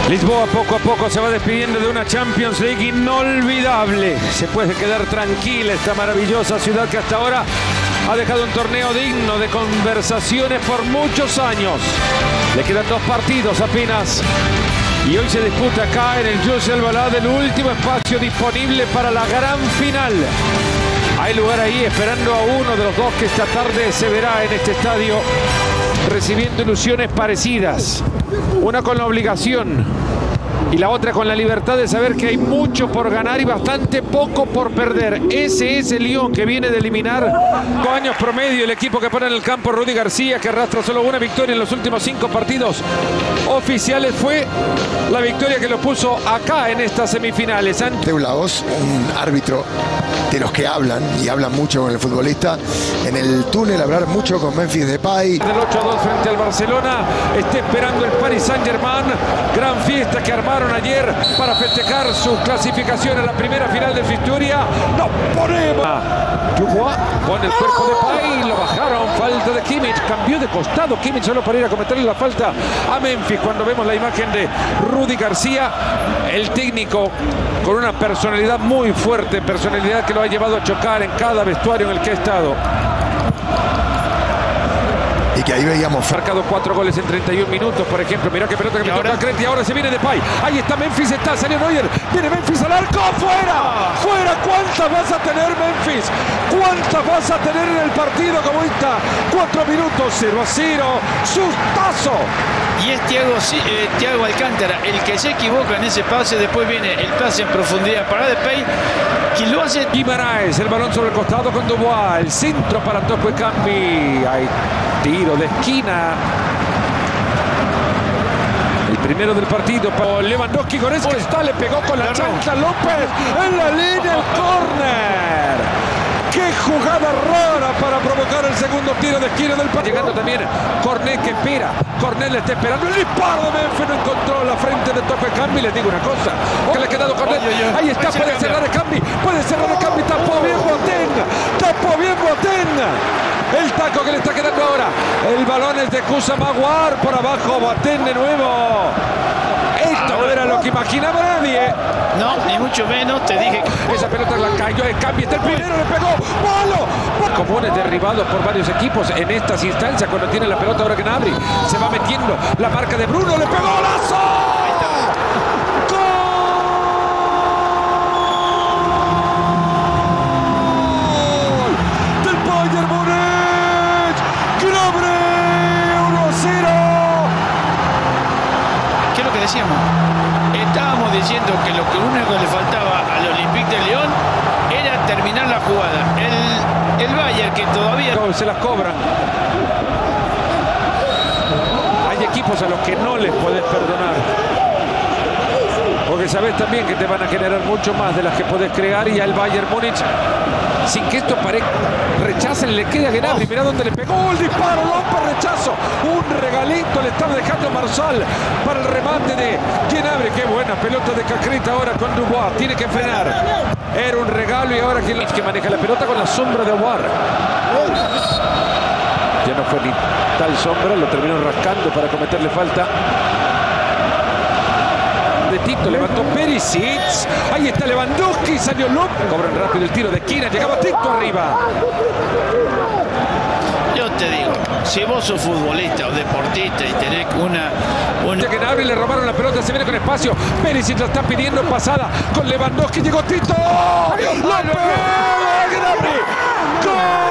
Lisboa poco a poco se va despidiendo de una Champions League inolvidable. Se puede quedar tranquila esta maravillosa ciudad que hasta ahora ha dejado un torneo digno de conversaciones por muchos años. Le quedan 2 partidos apenas. Y hoy se disputa acá en el José Alvalade el último espacio disponible para la gran final. Hay lugar ahí esperando a uno de los dos que esta tarde se verá en este estadio recibiendo ilusiones parecidas. Una con la obligación y la otra con la libertad de saber que hay mucho por ganar y bastante poco por perder. Ese es el Lyon que viene de eliminar 5 años promedio el equipo que pone en el campo Rudi García, que arrastra solo una victoria en los últimos 5 partidos oficiales. Fue la victoria que lo puso acá en estas semifinales. Mateu Laoz, un árbitro de los que hablan y hablan mucho con el futbolista. En el túnel hablar mucho con Memphis Depay. Del 8-2 frente al Barcelona, está esperando el Paris Saint-Germain. Gran fiesta que armaron ayer para festejar su clasificación a la primera final de su historia. ¡No ponemos! Dubois con el cuerpo de Depay, lo bajaron, falta de Kimmich, cambió de costado Kimmich solo para ir a cometerle la falta a Memphis. Cuando vemos la imagen de Rudi García, el técnico con una personalidad muy fuerte, personalidad que lo ha llevado a chocar en cada vestuario en el que ha estado. Y que ahí veíamos. Marcado 4 goles en 31 minutos, por ejemplo. Mirá qué pelota que me toca a Creti. Ahora se viene Depay. Ahí está Memphis, salió Neuer. Viene Memphis al arco. ¡Fuera! ¡Fuera! ¿Cuántas vas a tener, Memphis? ¿Cuántas vas a tener en el partido como esta? 4 minutos, 0-0. ¡Sustazo! Y es Thiago Alcántara el que se equivoca en ese pase. Después viene el pase en profundidad para Depay, quien lo hace. Guimaraes, el balón sobre el costado con Dubois. El centro para Topue Cambi. Hay tiro de esquina. El primero del partido para Lewandowski. Con eso está, le pegó con la chancla López en la línea, el córner. ¡Qué jugada rara para provocar el segundo tiro de esquina del partido! Llegando también Cornet, que espera. Cornet le está esperando. El disparo de Memphis, no encontró la frente de Topue Cambi. Les digo una cosa, que le ha quedado Cornet. Ahí está, puede cerrar de Cambi. Puede cerrar de Cambi. Tapó bien Boateng. Tapó bien Boateng. El taco que le está quedando ahora. El balón es de Kusa Maguar. Por abajo Boateng de nuevo. Esto no era lo que imaginaba nadie. No, ni mucho menos, te dije. Esa pelota la cayó de Cambi. El primero le pegó. ¡Palo! Comunes derribados por varios equipos en estas instancias. Cuando tiene la pelota ahora Gnabry se va metiendo. La marca de Bruno. Le pegó Lazo. Estábamos diciendo que lo único que le faltaba al Olympique de Lyon era terminar la jugada. El Bayern, que todavía se las cobran. Hay equipos a los que no les podés perdonar, porque sabes también que te van a generar mucho más de las que podés crear. Y al Bayern Múnich, sin que esto parezca, rechacen, le queda a Gnabry. Mirá dónde le pegó el disparo, López, rechazo. Un regalito le está dejando Marsal para el remate de Gnabry. Qué buena pelota de Cacrita ahora con Dubois. Tiene que frenar. Era un regalo y ahora que maneja la pelota con la sombra de Aouar. Ya no fue ni tal sombra, lo terminó rascando para cometerle falta. De Tito, levantó Perisic. Ahí está Lewandowski, salió López. Cobran rápido el tiro de esquina, llegaba Tito arriba. Yo te digo, si vos sos futbolista o deportista y tenés una... Que Gnabry le robaron la pelota, se viene con espacio. Perisic la está pidiendo pasada con Lewandowski, llegó Tito. ¡López! ¡Gnabry! ¡Gol!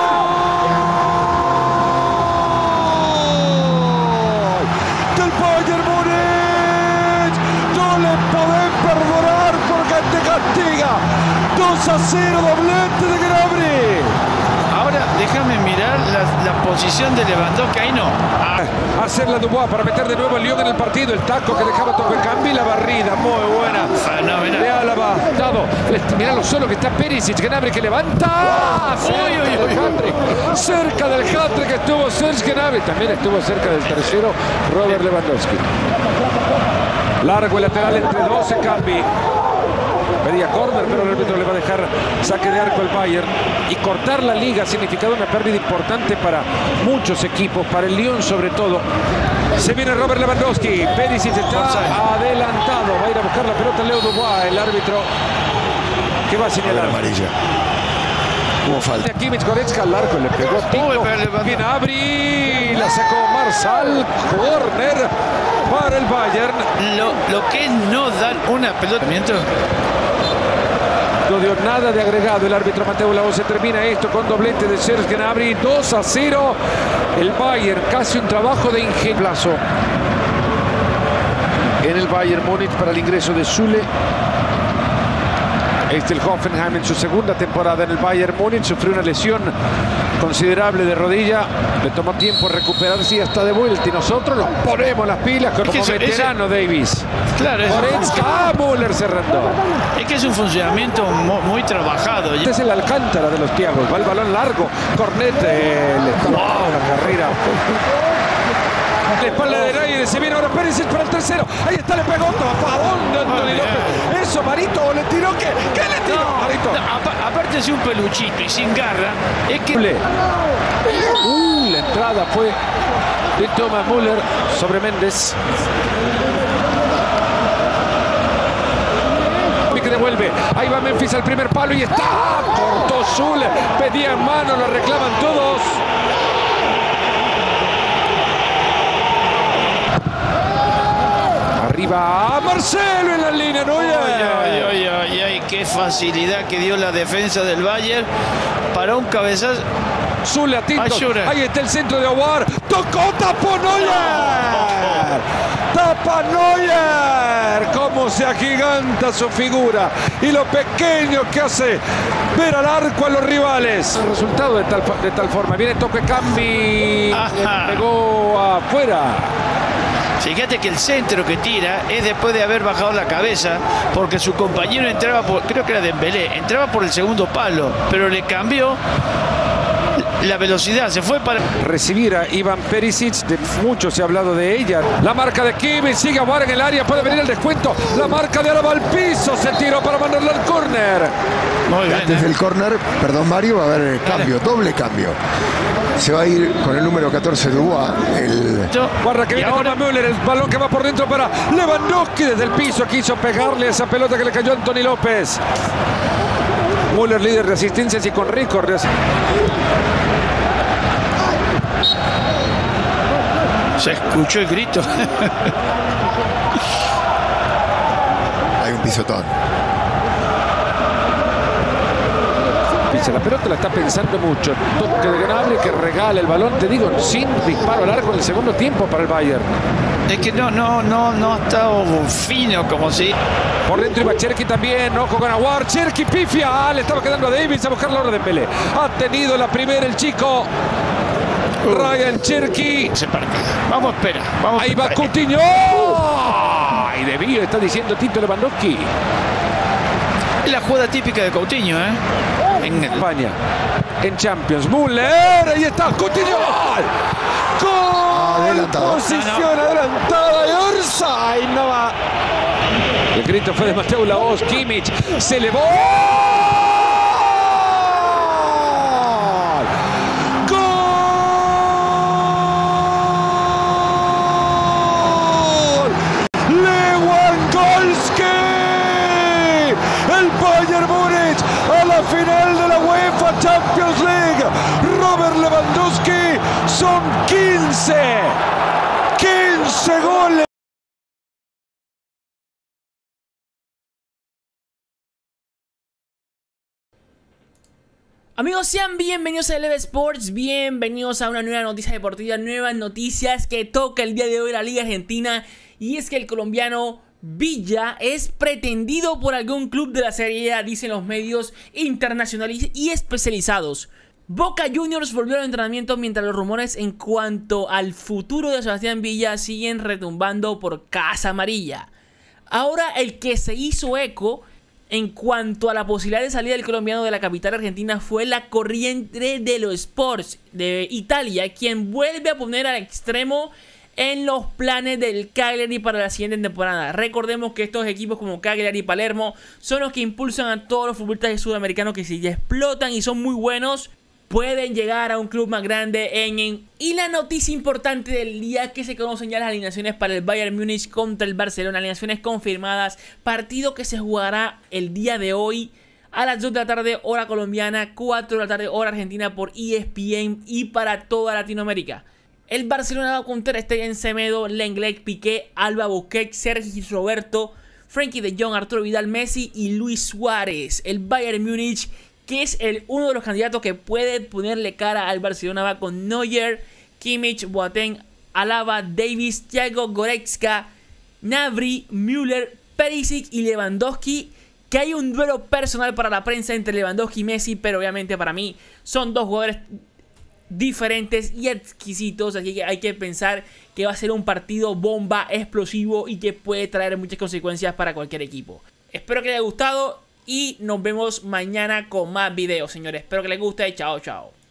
¡Del Bayern Múnich! ¡No le podés perdonar porque te castiga! 2-0, doblete de Gnabry. Ahora déjame mirar la posición de Lewandowski. Ahí no. Hacer la Dubois para meter de nuevo el Lyon en el partido. El taco que dejaba Topue Cambi, la barrida muy buena. De Álava. Mirá lo solo que está Perisic. Gnabry que levanta. Cerca del hat-trick que estuvo Serge Gnabry. También estuvo cerca del tercero Robert Lewandowski. Largo el lateral entre 12 Cambi. Pedía córner, pero el árbitro le va a dejar saque de arco al Bayern. Y cortar la liga ha significado una pérdida importante para muchos equipos, para el Lyon sobre todo. Se viene Robert Lewandowski. Perisic está adelantado. Va a ir a buscar la pelota Leo Dubois. El árbitro que va a señalar. Amarilla. Hubo falta. Kimmich Goretzka al arco, le pegó Tito. Gnabry, la sacó Marsal. Corner para el Bayern. Lo que es no dar una pelota. No dio nada de agregado el árbitro Mateo Laoz. Se termina esto con doblete de Serge Gnabry. 2-0. El Bayern, casi un trabajo de ingenio. En el Bayern Múnich para el ingreso de Süle. El Hoffenheim en su segunda temporada en el Bayern Múnich sufrió una lesión considerable de rodilla. Le tomó tiempo recuperarse y está de vuelta. Y nosotros nos ponemos las pilas como veterano Davis. Claro, Müller cerrando. Es que es un funcionamiento muy trabajado. Este es el Alcántara de los Thiagos. Va el balón largo. Cornet le está la carrera. La espalda de Naide, se viene ahora Perisic para el tercero. Ahí está, le pegó. ¿Para dónde Anthony López? Eso, Marito, le tiró. ¿Qué le tiró, Marito? Aparte de un peluchito y sin garra, es que... La entrada fue de Thomas Müller sobre Méndez. Que devuelve. Ahí va Memphis al primer palo y está. Cortó Süle. Pedía en mano, lo reclaman todos. Arriba a Marcelo en la línea. No, ay, qué facilidad que dio la defensa del Bayern para un cabezazo. Süle a Tintos. Ahí está el centro de Aouar. Tocó, tapó Neuer. Tapa Neuer. Cómo se agiganta su figura y lo pequeño que hace ver al arco a los rivales. El resultado de tal forma. Viene toque Cambi. Pegó afuera. Fíjate que el centro que tira es después de haber bajado la cabeza, porque su compañero entraba por, creo que era Dembélé, entraba por el segundo palo, pero le cambió la velocidad, se fue para recibir a Ivan Perisic. De mucho se ha hablado de ella. La marca de Kimmich, sigue Aouar en el área, puede venir el descuento. La marca de Alaba al piso, se tiró para mandarlo al córner. Muy bien, antes del córner, perdón Mario, va a haber cambio, doble cambio. Se va a ir con el número 14 de Dubois. Guarda que viene ahora Müller, el balón que va por dentro para Lewandowski desde el piso. Quiso pegarle a esa pelota que le cayó a Anthony López. Müller líder de asistencias y con récord de Se escuchó el grito. Hay un pisotón. La pelota la está pensando mucho. Toque de Gnabry que regala el balón, te digo, sin disparo al arco en el segundo tiempo para el Bayern. Es que no ha estado fino como si. Por dentro iba Cherki también, ojo con Aouar. Cherki pifia, le estaba quedando a Davis a buscar la hora de Dembélé. Ha tenido la primera el chico Ryan Cherki. Se parte. Vamos a esperar. Ahí va Coutinho. Y de Vío está diciendo Tito Lewandowski. Es la jugada típica de Coutinho, en España, en Champions. Müller, ahí está Coutinho. ¡Gol! Posición adelantada de Orsay. No va. El grito fue de Mateo Laoz. Kimmich se elevó. ¡Gol! Lewandowski. El Bayern Múnich a la final de la UEFA Champions League. Robert Lewandowski, son 15 goles. Amigos, sean bienvenidos a Eleve Sports, bienvenidos a una nueva noticia deportiva, nuevas noticias que toca el día de hoy la Liga Argentina. Y es que el colombiano Villa es pretendido por algún club de la Serie A, dicen los medios internacionales y especializados. Boca Juniors volvió al entrenamiento mientras los rumores en cuanto al futuro de Sebastián Villa siguen retumbando por Casa Amarilla. Ahora el que se hizo eco en cuanto a la posibilidad de salida del colombiano de la capital argentina fue la Corriere dello Sport de Italia, quien vuelve a poner al extremo en los planes del Cagliari para la siguiente temporada. Recordemos que estos equipos como Cagliari y Palermo son los que impulsan a todos los futbolistas sudamericanos que si ya explotan y son muy buenos, pueden llegar a un club más grande Y la noticia importante del día, que se conocen ya las alineaciones para el Bayern Múnich contra el Barcelona. Alineaciones confirmadas. Partido que se jugará el día de hoy a las 2 de la tarde hora colombiana, 4 de la tarde hora argentina por ESPN y para toda Latinoamérica. El Barcelona va con Ter Stegen, Semedo, Lenglet, Piqué, Alba, Busquets, Sergi Roberto, Frenkie de Jong, Arturo Vidal, Messi y Luis Suárez. El Bayern Múnich, que es uno de los candidatos que puede ponerle cara al Barcelona, va con Neuer, Kimmich, Boateng, Alaba, Davis, Thiago, Goretzka, Gnabry, Müller, Perisic y Lewandowski. Que hay un duelo personal para la prensa entre Lewandowski y Messi, pero obviamente para mí son dos jugadores diferentes y exquisitos, así que hay que pensar que va a ser un partido bomba, explosivo y que puede traer muchas consecuencias para cualquier equipo. Espero que les haya gustado y nos vemos mañana con más videos, señores. Espero que les guste. Chao, chao.